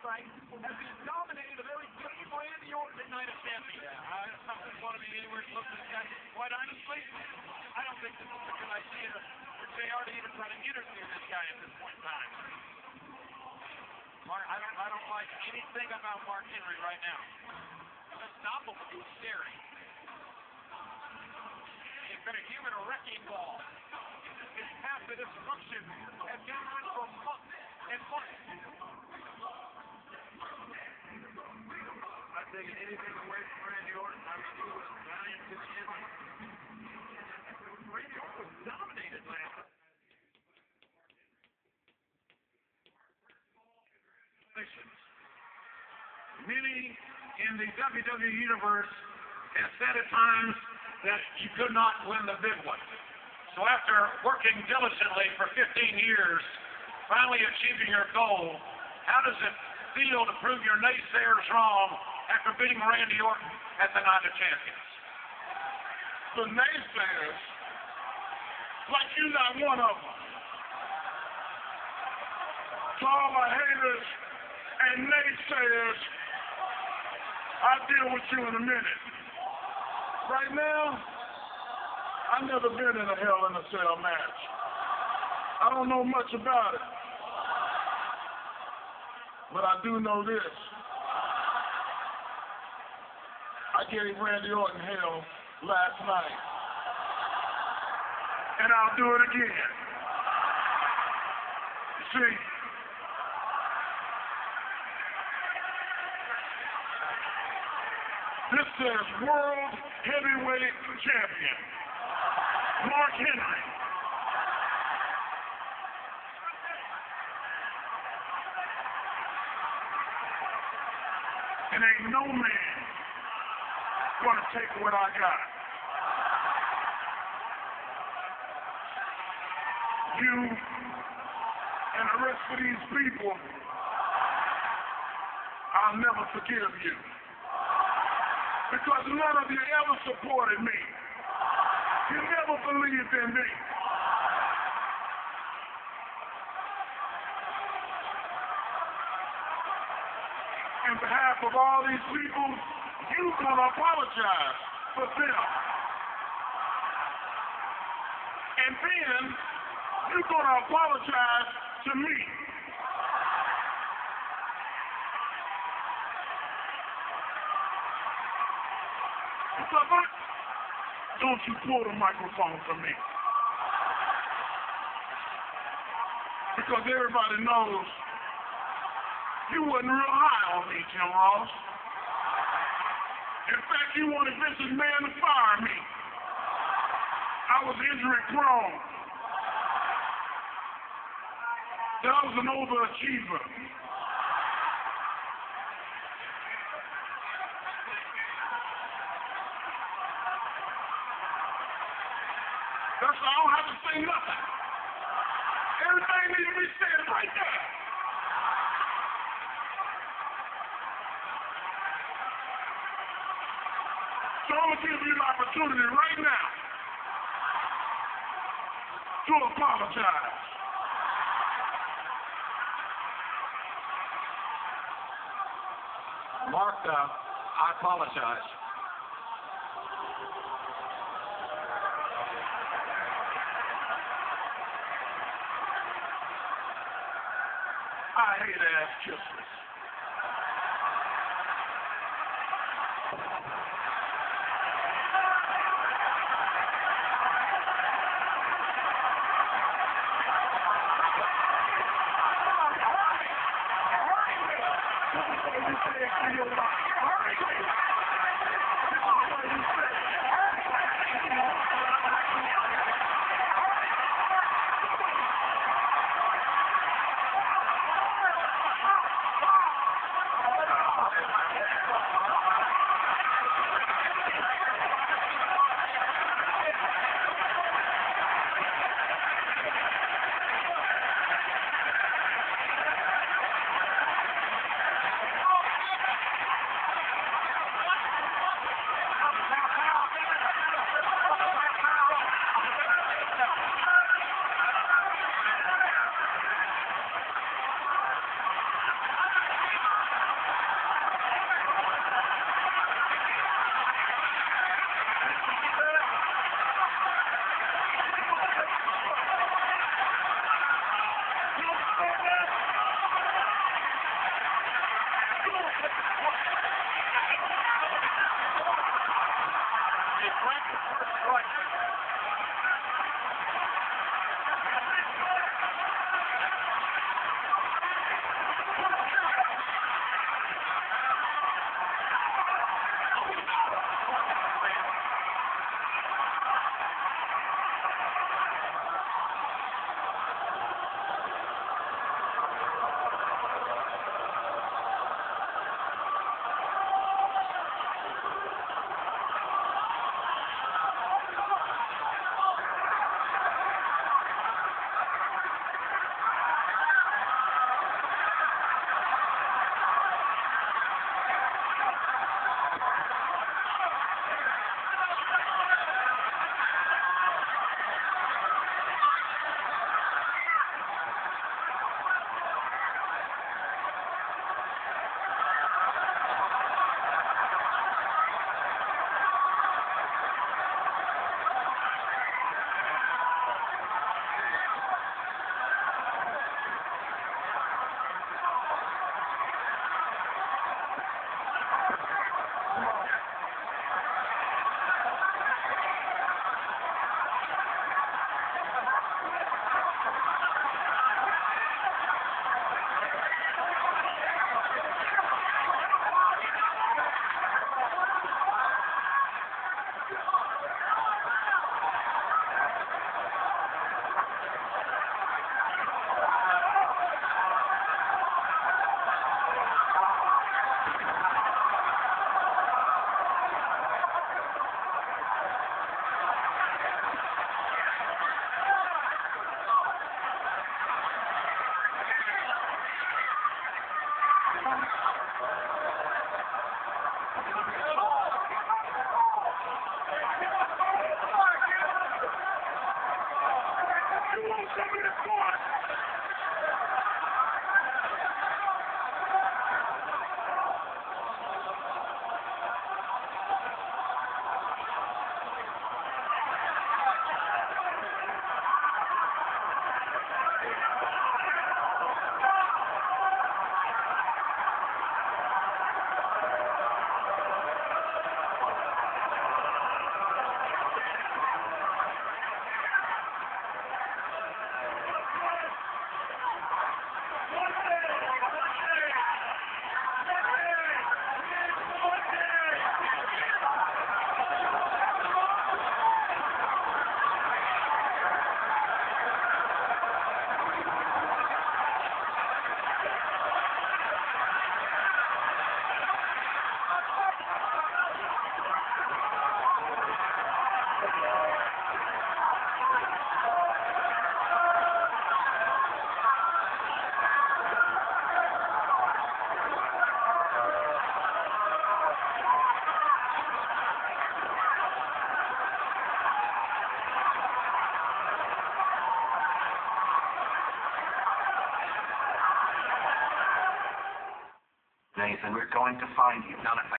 fight as he dominated a very game Randy Orton at Night of Champions. Yeah, I don't want to be anywhere close to this guy. Quite honestly, I don't think this is a good idea for JR to even try to interview this guy at this point in time. I don't like anything about Mark Henry right now. Unstoppable. He's scary. He's been a human wrecking ball. His path to destruction has been on for months and months. I'm taking anything away from Randy Orton. I mean, he was valiant to the end. Randy Orton was dominated last night. Many in the WWE Universe have said at times that you could not win the big one. So after working diligently for 15 years, finally achieving your goal, how does it feel to prove your naysayers wrong after beating Randy Orton at the Night of Champions? The naysayers, like you're not one of them. To all my haters and naysayers, I'll deal with you in a minute. Right now, I've never been in a Hell in a Cell match. I don't know much about it. But I do know this. I gave Randy Orton hell last night. And I'll do it again. See, this says World Heavyweight Champion, Mark Henry. And ain't no man gonna take what I got. You and the rest of these people, I'll never forgive you. Because none of you ever supported me. You never believed in me. On behalf of all these people, you're going to apologize for them. And then, you're going to apologize to me. So don't you pull the microphone from me. Because everybody knows you wasn't real high on me, Jim Ross. In fact, you wanted Vince McMahon to fire me. I was injury prone. I was an overachiever. That's why I don't have to say nothing. Everything needs to be said right there. So I'm going to give you an opportunity right now to apologize. Mark, I apologize. I hate ass kissers. You want some of this part? Nathan, we're going to find you. Not if I